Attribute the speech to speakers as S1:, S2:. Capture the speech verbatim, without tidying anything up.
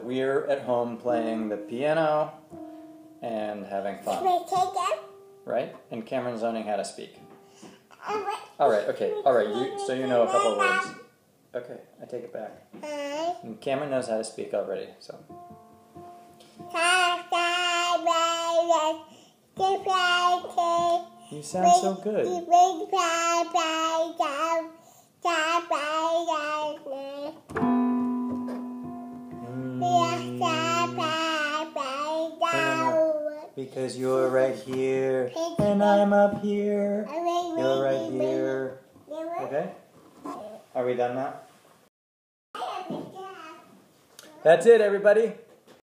S1: we're at home playing the piano and having fun. Right? And Cameron's learning how to speak. Alright, okay. Alright, you, so you know a couple of words. Okay, I take it back. And Cameron knows how to speak already, so. You sound so good. Because you're right here, and I'm up here. You're right here. Okay? Are we done now? That's it, everybody.